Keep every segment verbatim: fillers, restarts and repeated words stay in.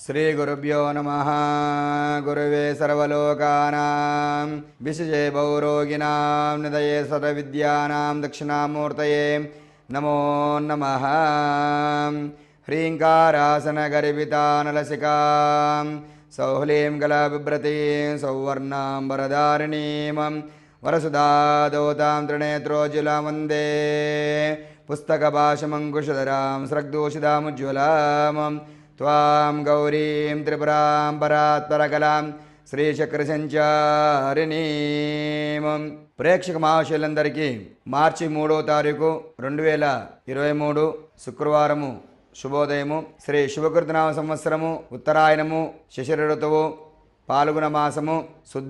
శ్రీ గురుభ్యో నమః. గురువే సర్వలోకానాం విశజే భౌరోగిణాం నిదయే సర్వవిద్యానాం దక్షిణామూర్తయే నమో నమః. హ్రీంకారాసన గర్వితానలసికాం సౌహ్లీం గళబిభ్రతీం సౌవర్ణాం వరదారిణీం వరసుధాదోతాం త్రినేత్రోజ్వలాం వందే పుస్తకభాషమంకుశధరాం స్రగ్దూషితాముజ్వలాం త్వాం గౌరీం త్రిపురాం పరాత్పరకలాం శ్రీచక్రసంచారిణీం. ప్రేక్షక మహాశయులందరికీ మార్చి మూడో తారీఖు రెండు వేల ఇరవై మూడు శుక్రవారము శుభోదయము. శ్రీ శుభకృతనామ సంవత్సరము ఉత్తరాయణము శిశిర ఋతువు పాల్గొన మాసము శుద్ధ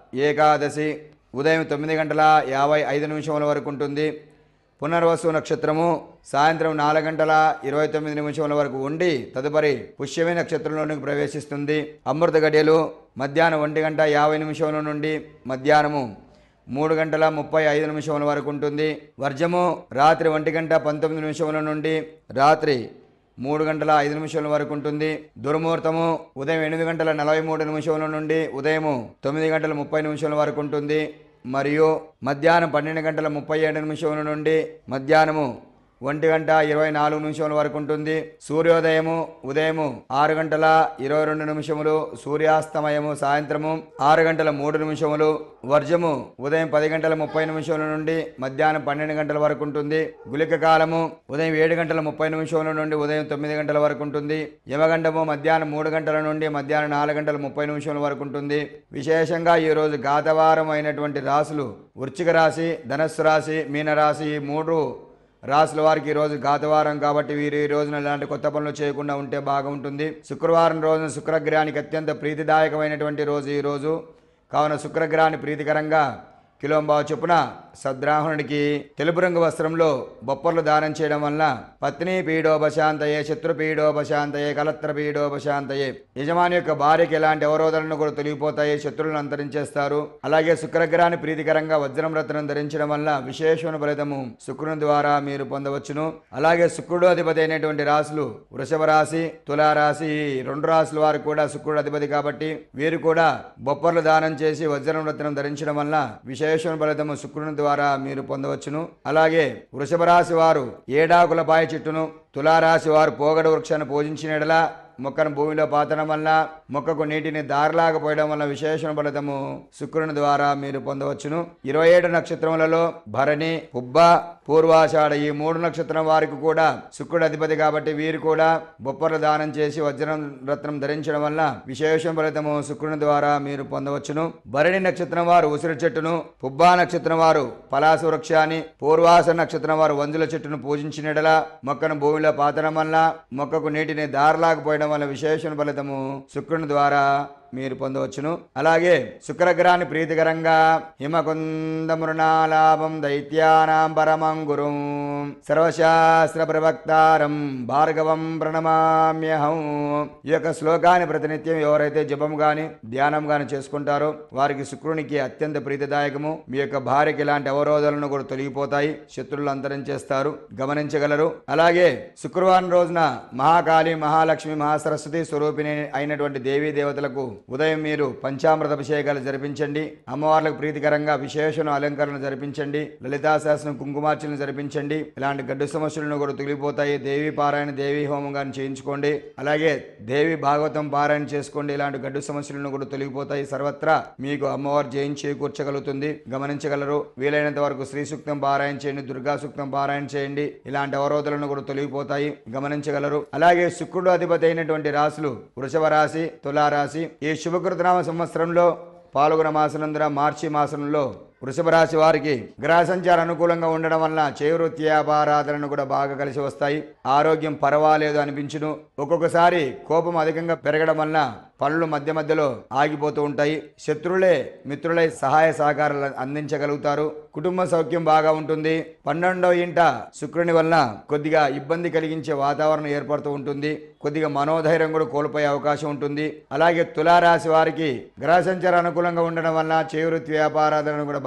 ఏకాదశి ఉదయం తొమ్మిది గంటల యాభై ఐదు నిమిషముల వరకు ఉంటుంది. పునర్వసు నక్షత్రము సాయంత్రం నాలుగు గంటల ఇరవై తొమ్మిది నిమిషముల వరకు ఉండి తదుపరి పుష్యమి నక్షత్రంలోనికి ప్రవేశిస్తుంది. అమృత గడియలు మధ్యాహ్నం ఒంటి గంట యాభై నిమిషముల నుండి మధ్యాహ్నము మూడు గంటల ముప్పై ఐదు నిమిషముల వరకు ఉంటుంది. వర్జము రాత్రి ఒంటి గంట పంతొమ్మిది నిమిషముల నుండి రాత్రి మూడు గంటల ఐదు నిమిషముల వరకు ఉంటుంది. దుర్ముహూర్తము ఉదయం ఎనిమిది గంటల నలభై మూడు నిమిషముల నుండి ఉదయము తొమ్మిది గంటల ముప్పై నిమిషముల వరకు ఉంటుంది. మరియు మధ్యాహ్నం పన్నెండు గంటల ముప్పై ఏడు నిమిషముల నుండి మధ్యాహ్నము ఒంటి గంట ఇరవై నాలుగు నిమిషముల వరకు ఉంటుంది. సూర్యోదయము ఉదయము ఆరు గంటల ఇరవై రెండు నిమిషములు, సూర్యాస్తమయము సాయంత్రము ఆరు గంటల మూడు నిమిషములు. వర్జము ఉదయం పది గంటల ముప్పై నిమిషముల నుండి మధ్యాహ్నం పన్నెండు గంటల వరకు ఉంటుంది. గుళిక కాలము ఉదయం ఏడు గంటల ముప్పై నిమిషముల నుండి ఉదయం తొమ్మిది గంటల వరకు ఉంటుంది. యమగండము మధ్యాహ్నం మూడు గంటల నుండి మధ్యాహ్నం నాలుగు గంటల ముప్పై నిమిషముల వరకు ఉంటుంది. విశేషంగా ఈరోజు గాతవారం అయినటువంటి రాశులు వృశ్చిక రాశి, ధనస్సు రాశి, మీనరాశి ఈ మూడు రాశుల వారికి ఈరోజు గాతవారం కాబట్టి వీరు ఈ రోజున ఇలాంటి కొత్త పనులు చేయకుండా ఉంటే బాగుంటుంది. శుక్రవారం రోజున శుక్రగ్రహానికి అత్యంత ప్రీతిదాయకమైనటువంటి రోజు ఈ రోజు కావున శుక్రగ్రహాన్ని ప్రీతికరంగా కిలోంబావు చొప్పున సద్బ్రాహ్మణుడికి తెలుపు రంగు వస్త్రంలో బొప్పర్లు దానం చేయడం వలన పత్ని పీడోపశాంతయే, శత్రు పీడోపశాంతయే, కలత్ర పీడోపశాంతయే. యజమాని యొక్క భార్యకి ఎలాంటి అవరోధాలను కూడా తొలగిపోతాయి, శత్రువులను అంతరించేస్తారు. అలాగే శుక్రగ్రహాన్ని ప్రీతికరంగా వజ్రం రత్నం ధరించడం వల్ల విశేషమైన ఫలితము శుక్రుని ద్వారా మీరు పొందవచ్చును. అలాగే శుక్రుడు అధిపతి అయినటువంటి రాశులు వృషభ రాశి, తులారాశి ఈ రెండు రాశుల వారు కూడా శుక్రుడు అధిపతి కాబట్టి వీరు కూడా బొప్పర్లు దానం చేసి వజ్రం రత్నం ధరించడం వల్ల విశేష ఫలితము శుక్రుని ద్వారా మీరు పొందవచ్చును. అలాగే వృషభ రాశి వారు ఏడాకుల పాయ చెట్టును, తులారాశి వారు పోగడ వృక్షాన్ని పూజించినట్లా మొక్కను భూమిలో పాతడం వల్ల మొక్కకు నీటిని దారిలాగా పోయడం వల్ల విశేషణ ఫలితము శుక్రుని ద్వారా మీరు పొందవచ్చును. ఇరవై ఏడు నక్షత్రములలో భరణి, పుబ్బ, పూర్వాషాఢ ఈ మూడు నక్షత్రం వారికి కూడా శుక్రుడు అధిపతి కాబట్టి వీరు కూడా బొప్పర్లు దానం చేసి వజ్రం రత్నం ధరించడం వల్ల విశేష ఫలితము శుక్రుని ద్వారా మీరు పొందవచ్చును. భరణి నక్షత్రం వారు ఉసిరి చెట్టును, పుబ్బా నక్షత్రం వారు పలాస వృక్షాన్ని, పూర్వాస నక్షత్రం వారు వంజుల చెట్టును పూజించినట్లా మొక్కను భూమిలో పాతడం వల్ల మొక్కకు నీటిని దారిలాకపోయడం వల్ల విశేషణ ఫలితము శుక్రుని ద్వారా మీరు పొందవచ్చును. అలాగే శుక్రగ్రహాన్ని ప్రీతికరంగా హిమకుంద మృణాలాభం దైత్యానాం పరమం గురుం సర్వశాస్త్ర ప్రవక్తారం భార్గవం ప్రణమామ్యహం. ఈ యొక్క శ్లోకాన్ని ప్రతినిత్యం ఎవరైతే జపం గాని ధ్యానం గాని చేసుకుంటారో వారికి శుక్రునికి అత్యంత ప్రీతిదాయకము. మీ యొక్క భార్యకి ఇలాంటి అవరోధాలను కూడా తొలగిపోతాయి, శత్రువులు అంతరించేస్తారు, గమనించగలరు. అలాగే శుక్రవారం రోజున మహాకాళి, మహాలక్ష్మి, మహాసరస్వతి స్వరూపిణి అయినటువంటి దేవీ దేవతలకు ఉదయం మీరు పంచామృత అభిషేకాలు జరిపించండి. అమ్మవార్లకు ప్రీతికరంగా విశేషణ అలంకరణ జరిపించండి. లలితా శాసనం కుంకుమార్చనలు జరిపించండి. ఇలాంటి గడ్డు సమస్యలను కూడా తొలగిపోతాయి. దేవి పారాయణ, దేవీ హోమం గాని చేయించుకోండి. అలాగే దేవి భాగవతం పారాయణ చేసుకోండి. ఇలాంటి గడ్డు సమస్యలను కూడా తొలగిపోతాయి. సర్వత్రా మీకు అమ్మవారు జయం చేకూర్చగలుగుతుంది, గమనించగలరు. వీలైనంత వరకు శ్రీ సూక్తం పారాయణ చేయండి, దుర్గా సూక్తం పారాయణ చేయండి. ఇలాంటి అవరోధాలను కూడా తొలగిపోతాయి, గమనించగలరు. అలాగే శుక్రుడు అధిపతి అయినటువంటి రాశులు వృషభ రాశి, తులారాశి ఈ శుభకృతనామ సంవత్సరంలో పాల్గొన మాసనందున మార్చి మాసంలో వృషభ రాశి వారికి గ్రహ సంచారం అనుకూలంగా ఉండడం వల్ల చేవృత్తి వ్యాపారాధనలు కూడా బాగా కలిసి వస్తాయి. ఆరోగ్యం పర్వాలేదు అనిపించును. ఒక్కొక్కసారి కోపం అధికంగా పెరగడం వల్ల పనులు మధ్య మధ్యలో ఆగిపోతూ ఉంటాయి. శత్రులే మిత్రులై సహాయ సహకారాలు అందించగలుగుతారు. కుటుంబ సౌఖ్యం బాగా ఉంటుంది. పన్నెండవ ఇంట శుక్రుని వల్ల కొద్దిగా ఇబ్బంది కలిగించే వాతావరణం ఏర్పడుతూ ఉంటుంది. కొద్దిగా మనోధైర్యం కూడా కోల్పోయే అవకాశం ఉంటుంది. అలాగే తులారాశి వారికి గ్రహ సంచారం అనుకూలంగా ఉండడం వల్ల చేవృత్తి వ్యాపారాధనలు కూడా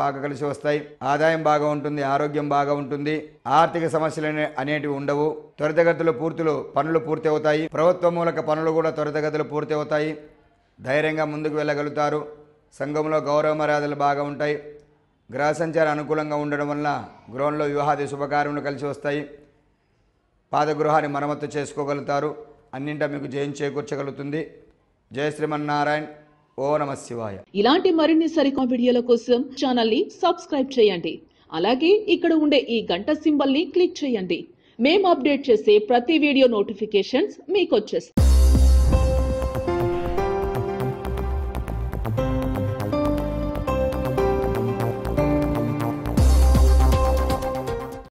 బాగా కలిసి వస్తాయి. ఆదాయం బాగా ఉంటుంది, ఆరోగ్యం బాగా ఉంటుంది, ఆర్థిక సమస్యలు అనేటివి ఉండవు. త్వరితగతిలో పూర్తిలో పనులు పూర్తి అవుతాయి. ప్రభుత్వ మూలక పనులు కూడా త్వరితగతిలో పూర్తి అవుతాయి. ధైర్యంగా ముందుకు వెళ్ళగలుగుతారు. సంఘంలో గౌరవ మర్యాదలు బాగా ఉంటాయి. గ్రహ సంచారం అనుకూలంగా ఉండడం వల్ల గృహంలో వివాహాది శుభకార్యములు కలిసి వస్తాయి. పాదగృహాన్ని మరమ్మతు చేసుకోగలుగుతారు. అన్నింటా మీకు జయం చేకూర్చగలుగుతుంది. జయ శ్రీమన్నారాయణ. ఓ నమః శివాయ. ఇలాంటి మరిన్ని సరికొత్త వీడియోల కోసం ఛానల్ ని సబ్స్క్రైబ్ చేయండి. అలాగే ఇక్కడ ఉండే ఈ గంట సింబల్ ని క్లిక్ చేయండి. మేము అప్డేట్ చేసే ప్రతి వీడియో నోటిఫికేషన్స్ మీకు వచ్చేస్తాయి.